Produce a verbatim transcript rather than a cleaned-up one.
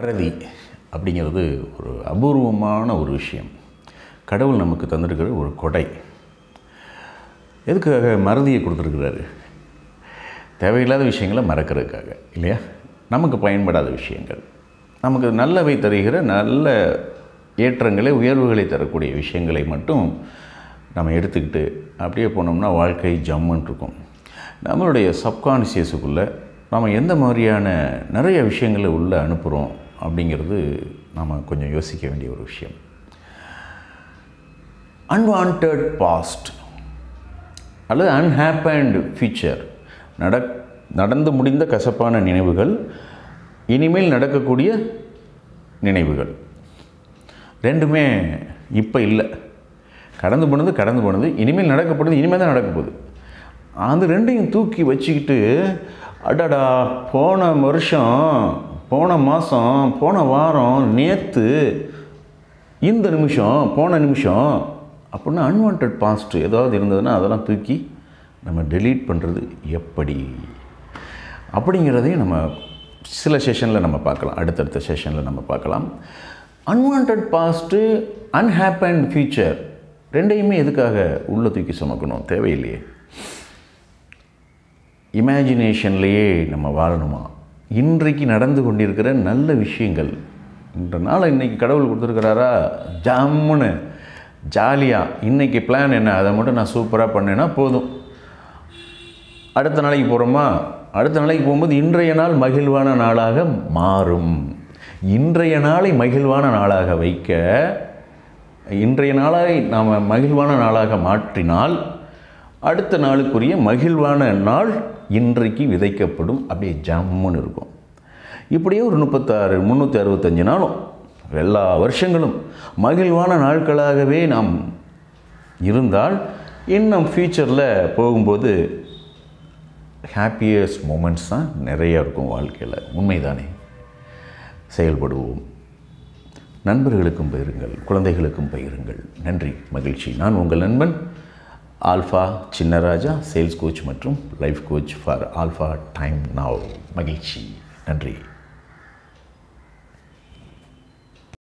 மறதி அப்படிங்கிறது ஒரு அபூர்வமான ஒரு விஷயம். கடவுள் நமக்கு தந்திருக்கிற ஒரு கொடை. எதுக்காக மறதியை கொடுத்துருக்கிறாரு? தேவையில்லாத விஷயங்களை மறக்கிறதுக்காக இல்லையா? நமக்கு பயன்படாத விஷயங்கள், நமக்கு நல்லவை தருகிற நல்ல ஏற்றங்களை உயர்வுகளை தரக்கூடிய விஷயங்களை மட்டும் நம்ம எடுத்துக்கிட்டு அப்படியே போனோம்னா வாழ்க்கை ஜம்முன்னு இருக்கும். நம்மளுடைய சப்கான்ஷியஸுக்குள்ளே நம்ம எந்த மாதிரியான நிறைய விஷயங்களை உள்ளே அனுப்புகிறோம் அப்படிங்கிறது நம்ம கொஞ்சம் யோசிக்க வேண்டிய ஒரு விஷயம். அன்வான்ட் பாஸ்ட் அல்லது அன்ஹேப்பன்டு ஃபியூச்சர், நட நடந்து முடிந்த கசப்பான நினைவுகள், இனிமேல் நடக்கக்கூடிய நினைவுகள், ரெண்டுமே இப்போ இல்லை. கடந்து போனது கடந்து போனது, இனிமேல் நடக்கப்படுது இனிமேல் தான் நடக்க போகுது. அந்த ரெண்டையும் தூக்கி வச்சுக்கிட்டு அடடா போன வருஷம், போன மாதம், போன வாரம், நேற்று, இந்த நிமிஷம், போன நிமிஷம் அப்படின்னா அன்வான்ட் பாஸ்ட் ஏதாவது இருந்ததுன்னா அதெல்லாம் தூக்கி நம்ம டெலீட் பண்ணுறது எப்படி அப்படிங்கிறதையும் நம்ம சில செஷனில் நம்ம பார்க்கலாம். அடுத்தடுத்த செஷனில் நம்ம பார்க்கலாம். அன்வான்ட் பாஸ்ட்டு, அன்ஹேப்பன்ட் ஃபியூச்சர் ரெண்டையுமே எதுக்காக உள்ளே தூக்கி சுமக்கணும்? தேவையில்லையே. இமேஜினேஷன்லேயே நம்ம வாழணுமா? இன்றைக்கு நடந்து கொண்டிருக்கிற நல்ல விஷயங்கள், இந்த நாளை இன்றைக்கி கடவுள் கொடுத்துருக்கிறாரா, ஜம்முன்னு ஜாலியாக இன்றைக்கி பிளான் என்ன, அதை மட்டும் நான் சூப்பராக பண்ணேன்னா போதும். அடுத்த நாளைக்கு போகிறோமா, அடுத்த நாளைக்கு போகும்போது இன்றைய நாள் மகிழ்வான நாளாக மாறும். இன்றைய நாளை மகிழ்வான நாளாக வைக்க, இன்றைய நாளை நாம் மகிழ்வான நாளாக மாற்றினால் அடுத்த நாளுக்குரிய மகிழ்வான நாள் இன்றைக்கு விதைக்கப்படும். அப்படியே ஜம்முன்னு இருக்கும். இப்படியே ஒரு முப்பத்தாறு முந்நூற்றி அறுபத்தஞ்சு நாளும் எல்லா வருஷங்களும் மகிழ்வான நாட்களாகவே நாம் இருந்தால் இன்னும் ஃப்யூச்சரில் போகும்போது ஹாப்பியஸ்ட் மூமெண்ட்ஸ் தான் நிறையா இருக்கும் வாழ்க்கையில். உண்மைதானே? செயல்படுவோம். நண்பர்களுக்கும் பகிருங்கள், குழந்தைகளுக்கும் பகிருங்கள். நன்றி, மகிழ்ச்சி. நான் உங்கள் நண்பன் ஆல்ஃபா சின்னராஜா, சேல்ஸ் கோச் மற்றும் life coach for Alpha time now. மகிழ்ச்சி. நன்றி.